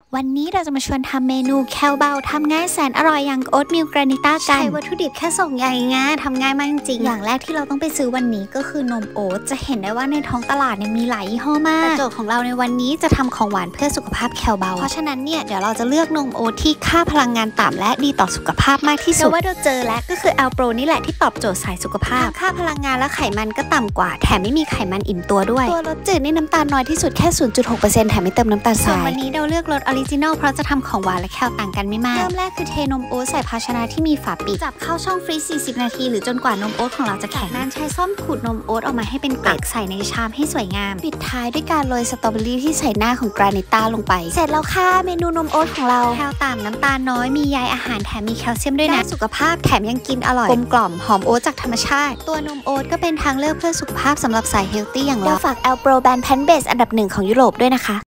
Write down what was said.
วันนี้เราจะมาชวนทำเมนูแคลเบาทำง่ายแสนอร่อยอย่างโอ๊ตมิลกรานิต้ากันใช้วัตถุดิบแค่2อย่างง่ายทำง่ายมากจริงอย่างแรกที่เราต้องไปซื้อวันนี้ก็คือนมโอ๊ตจะเห็นได้ว่าในท้องตลาดเนี่ยมีหลายยี่ห้อมากแต่โจทย์ของเราในวันนี้จะทำของหวานเพื่อสุขภาพแคลเบาเพราะฉะนั้นเนี่ยเดี๋ยวเราจะเลือกนมโอ๊ตที่ค่าพลังงานต่ำและดีต่อสุขภาพมากที่สุดแต่ว่าเราเจอแล้วก็คือแอลโปรนี่แหละที่ตอบโจทย์สายสุขภาพค่าพลังงานและไขมันก็ต่ำกว่าแถมไม่มีไขมันอิ่มตัวด้วยตัวรสจืดนี่น้ำตาลน้อยที่สุดแค่ 0.6% แถมไม่เติมน้ำตาลทรายวันนี้เราเลือกรสออริจินอลเพราะจะทำของหวานและแคลต่างกันไม่มากเริ่มแรกคือเทนมโอ๊ตใส่ภาชนะที่มีฝาปิดจับเข้าช่องฟรีซ40 นาทีหรือจนกว่านมโอ๊ตของเราจะแข็งนั้นใช้ซ่อมขูดนมโอ๊ตออกมาให้เป็นเกล็ดใส่ในชามให้สวยงามปิดท้ายด้วยการโรยสตรอเบอรี่ที่ใส่หน้าของกรานิต้าลงไปเสร็จแล้วค่ะเมนูนมโอ๊ตของเราแคลต่ำน้ำตาลน้อยมีใยอาหารแถมมีแคลเซียมด้วยนะสุขภาพแถมยังกินอร่อยกลมกล่อมหอมโอ๊ตจากธรรมชาติตัวนมโอ๊ตก็เป็นทางเลือกเพื่อสุขภาพสำหรับสายเฮลตี้อย่างเราฝากแอลโปรแบรนด์แพนเบสอันดับ1ของยุโรปด้วยนะคะ